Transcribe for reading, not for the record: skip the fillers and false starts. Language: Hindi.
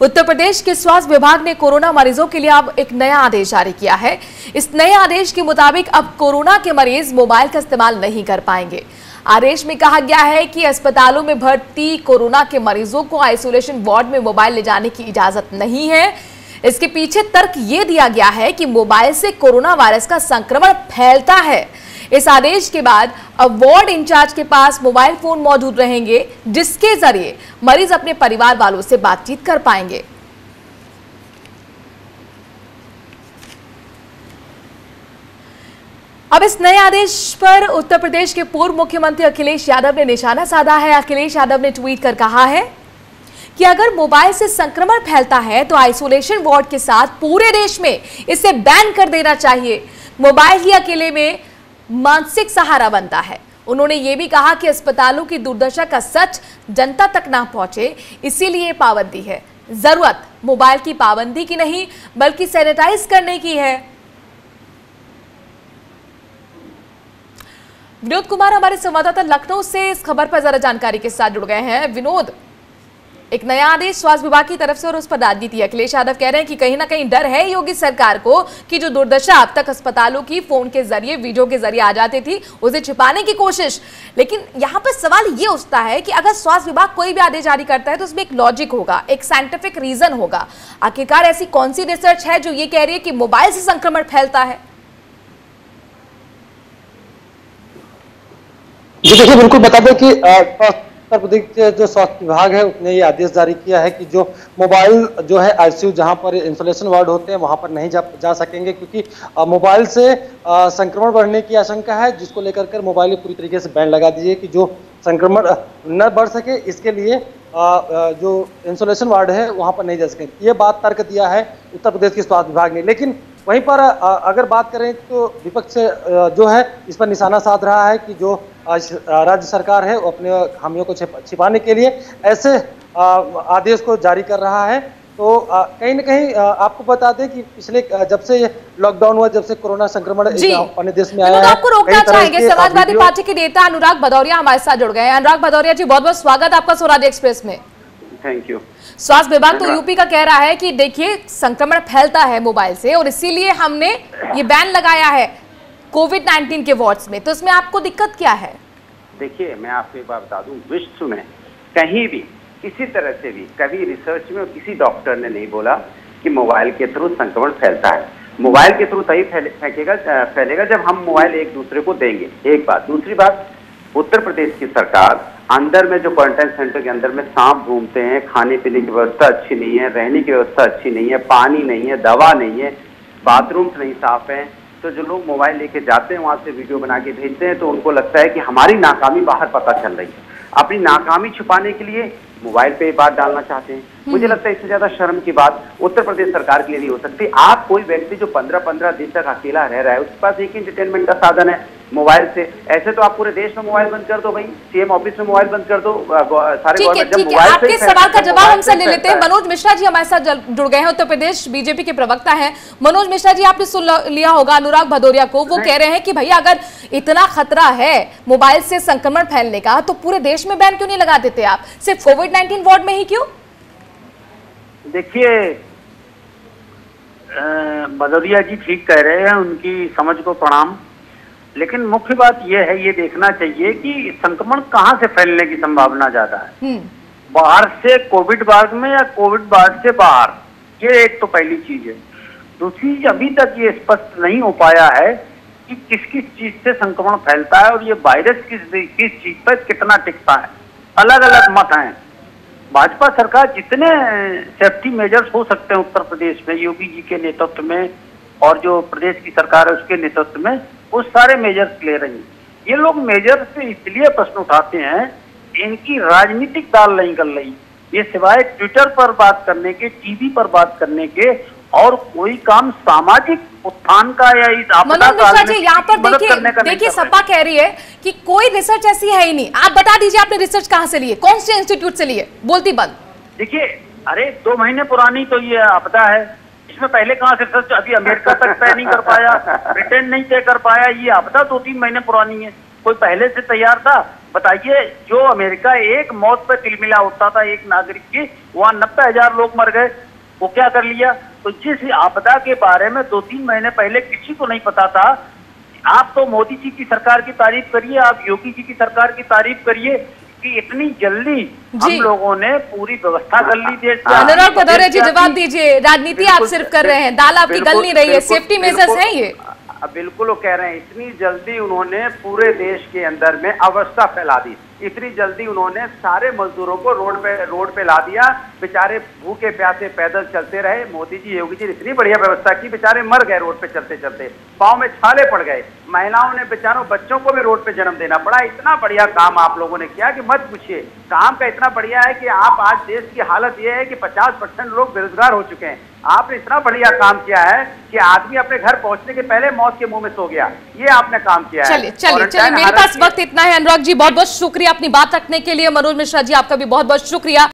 उत्तर प्रदेश के स्वास्थ्य विभाग ने कोरोना मरीजों के लिए अब एक नया आदेश जारी किया है। इस नए आदेश के मुताबिक अब कोरोना के मरीज मोबाइल का इस्तेमाल नहीं कर पाएंगे। आदेश में कहा गया है कि अस्पतालों में भर्ती कोरोना के मरीजों को आइसोलेशन वार्ड में मोबाइल ले जाने की इजाजत नहीं है। इसके पीछे तर्क ये दिया गया है कि मोबाइल से कोरोना वायरस का संक्रमण फैलता है। इस आदेश के बाद अब वार्ड इंचार्ज के पास मोबाइल फोन मौजूद रहेंगे, जिसके जरिए मरीज अपने परिवार वालों से बातचीत कर पाएंगे। अब इस नए आदेश पर उत्तर प्रदेश के पूर्व मुख्यमंत्री अखिलेश यादव ने निशाना साधा है। अखिलेश यादव ने ट्वीट कर कहा है कि अगर मोबाइल से संक्रमण फैलता है तो आइसोलेशन वार्ड के साथ पूरे देश में इसे बैन कर देना चाहिए। मोबाइल ही अकेले में मानसिक सहारा बनता है। उन्होंने ये भी कहा कि अस्पतालों की दुर्दशा का सच जनता तक ना पहुंचे, इसीलिए पाबंदी है। जरूरत मोबाइल की पाबंदी की नहीं बल्कि सैनिटाइज करने की है। विनोद कुमार हमारे संवाददाता लखनऊ से इस खबर पर जरा जानकारी के साथ जुड़ गए हैं। विनोद, एक नया आदेश स्वास्थ्य विभाग की तरफ से और उस पर राजनीति। अखिलेश यादव कह रहे हैं कि कहीं ना कहीं डर है योगी सरकार को कि जो दुर्दशा अब तक अस्पतालों की फोन के जरिए, वीडियो के जरिए आ जाती थी, उसे छिपाने की कोशिश। लेकिन यहाँ पर सवाल ये उठता है कि अगर स्वास्थ्य विभाग कोई भी आदेश जारी करता है तो उसमें एक लॉजिक होगा, एक साइंटिफिक रीजन होगा। आखिरकार ऐसी कौन सी रिसर्च है जो ये कह रही है कि मोबाइल से संक्रमण फैलता है? जी देखिए, बिल्कुल बता दें कि उत्तर प्रदेश के जो स्वास्थ्य विभाग है उसने ये आदेश जारी किया है कि जो मोबाइल जो है आईसीयू जहां पर इंसुलेशन वार्ड होते हैं वहां पर नहीं जा सकेंगे, क्योंकि मोबाइल से संक्रमण बढ़ने की आशंका है, जिसको लेकर कर मोबाइल पूरी तरीके से बैन लगा दीजिए कि जो संक्रमण न बढ़ सके, इसके लिए जो इंसुलेशन वार्ड है वहां पर नहीं जा सकेंगे। ये बात तर्क दिया है उत्तर प्रदेश के स्वास्थ्य विभाग ने। लेकिन वहीं पर अगर बात करें तो विपक्ष जो है इस पर निशाना साध रहा है कि जो राज्य सरकार है वो अपने खामियों को छिपाने के लिए ऐसे आदेश को जारी कर रहा है। तो कहीं ना कहीं आपको बता दें कि पिछले जब से लॉकडाउन हुआ, जब से कोरोना संक्रमण अपने देश में आया है, आपको रोकना चाहेंगे। समाजवादी पार्टी के नेता अनुराग भदौरिया हमारे साथ जुड़ गए हैं। अनुराग भदौरिया जी, बहुत बहुत स्वागत आपका स्वराज एक्सप्रेस में। Thank you. स्वास्थ्य विभाग तो यूपी का कह रहा है कि देखिए संक्रमण फैलता है मोबाइल से और इसीलिए हमने ये बैन लगाया है कोविड-19 के वार्ड्स में। तो इसमें आपको दिक्कत क्या है? देखिए, मैं आपको एक बात बता दूं, विश्व में कहीं भी किसी तरह से भी कभी रिसर्च में किसी डॉक्टर ने नहीं बोला कि मोबाइल के थ्रू संक्रमण फैलता है। मोबाइल के थ्रू तभी फैलेगा जब हम मोबाइल एक दूसरे को देंगे, एक बात। दूसरी बात, उत्तर प्रदेश की सरकार अंदर में जो क्वारंटाइन सेंटर के अंदर में सांप घूमते हैं, खाने पीने की व्यवस्था अच्छी नहीं है, रहने की व्यवस्था अच्छी नहीं है, पानी नहीं है, दवा नहीं है, बाथरूम नहीं साफ है, तो जो लोग मोबाइल लेके जाते हैं वहां से वीडियो बना के भेजते हैं, तो उनको लगता है कि हमारी नाकामी बाहर पता चल रही है। अपनी नाकामी छुपाने के लिए मोबाइल पे बात डालना चाहते हैं। मुझे लगता है इससे ज्यादा शर्म की बात उत्तर प्रदेश सरकार के लिए नहीं हो सकती। आप कोई व्यक्ति जो 15-15 दिन तक अकेला रह रहा है, उसके पास एक एंटरटेनमेंट का साधन है मोबाइल से। ऐसे तो आप पूरे देश में मोबाइल बंद कर दो भाई, सीएम ऑफिस में मोबाइल बंद कर दो, सारे गवर्नमेंट जब मोबाइल। आपके सवाल का जवाब हमसे ले लेते हैं। मनोज मिश्रा जी हमारे साथ जुड़ गए हैं, उत्तर प्रदेश बीजेपी के प्रवक्ता हैं। मनोज मिश्रा जी, आपने सुन लिया होगा अनुराग भदौरिया को। वो कह रहे हैं कि भैया अगर इतना खतरा है मोबाइल से संक्रमण फैलने का तो पूरे देश में बैन क्यों नहीं लगा देते आप, सिर्फ कोविड-19 वार्ड में ही क्यों? देखिए, भदौरिया जी ठीक कह रहे हैं, उनकी समझ को प्रणाम। लेकिन मुख्य बात यह है, ये देखना चाहिए कि संक्रमण कहाँ से फैलने की संभावना ज्यादा है, बाहर से कोविड वार्ड में या कोविड वार्ड से बाहर। ये एक तो पहली चीज है। दूसरी, अभी तक ये स्पष्ट नहीं हो पाया है कि किस किस चीज से संक्रमण फैलता है और ये वायरस किस चीज पर कितना टिकता है। अलग अलग मत हैं। भाजपा सरकार जितने सेफ्टी मेजर्स हो सकते हैं उत्तर प्रदेश में योगी जी के नेतृत्व में और जो प्रदेश की सरकार है उसके नेतृत्व में, वो सारे मेजर्स ले रही है। ये लोग मेजर से इसलिए प्रश्न उठाते हैं, इनकी राजनीतिक दाल नहीं गल रही। ये सिवाय ट्विटर पर बात करने के, टीवी पर बात करने के और कोई काम सामाजिक उत्थान का या इस आपदा का यहाँ पर देखिए सपा कह रही है कि कोई रिसर्च ऐसी है ही नहीं। आप बता दीजिए आपने रिसर्च कहाँ से लिए, कौन से इंस्टीट्यूट से लिए? बोलती बंद। देखिए, अरे 2 महीने पुरानी तो ये आपदा है, इसमें पहले कहाँ से रिसर्च? अभी अमेरिका तक तय नहीं कर पाया, ब्रिटेन नहीं तय कर पाया, ये आपदा 2-3 महीने पुरानी है। कोई पहले से तैयार था? बताइए, जो अमेरिका एक मौत पर तिलमिला उठता था एक नागरिक की, वहां 90,000 लोग मर गए। वो क्या कर लिया? तो जिस आपदा के बारे में 2-3 महीने पहले किसी को नहीं पता था, आप तो मोदी जी की सरकार की तारीफ करिए, आप योगी जी की सरकार की तारीफ करिए कि इतनी जल्दी हम लोगों ने पूरी व्यवस्था कर ली देश में। अनुराग भदौरिया जी, जवाब दीजिए। राजनीति आप सिर्फ कर रहे हैं, दाल आपकी गल नहीं रही है, सेफ्टी मेजर्स हैं ये? बिल्कुल वो कह रहे हैं, इतनी जल्दी उन्होंने पूरे देश के अंदर में अवस्था फैला दी, इतनी जल्दी उन्होंने सारे मजदूरों को रोड पे ला दिया, बेचारे भूखे प्यासे पैदल चलते रहे। मोदी जी योगी जी ने इतनी बढ़िया व्यवस्था की, बेचारे मर गए रोड पे चलते चलते, पाँव में छाले पड़ गए। महिलाओं ने बेचारों बच्चों को भी रोड पे जन्म देना पड़ा। इतना बढ़िया काम आप लोगों ने किया कि मत पूछिए। काम का इतना बढ़िया है कि आप आज देश की हालत यह है कि 50% लोग बेरोजगार हो चुके हैं। आपने इतना बढ़िया काम किया है कि आदमी अपने घर पहुंचने के पहले मौत के मुंह में सो गया। ये आपने काम किया है। चलिए, मेरे पास वक्त इतना है। अनुराग जी, बहुत बहुत शुक्रिया अपनी बात रखने के लिए। मनोज मिश्रा जी, आपका भी बहुत बहुत शुक्रिया।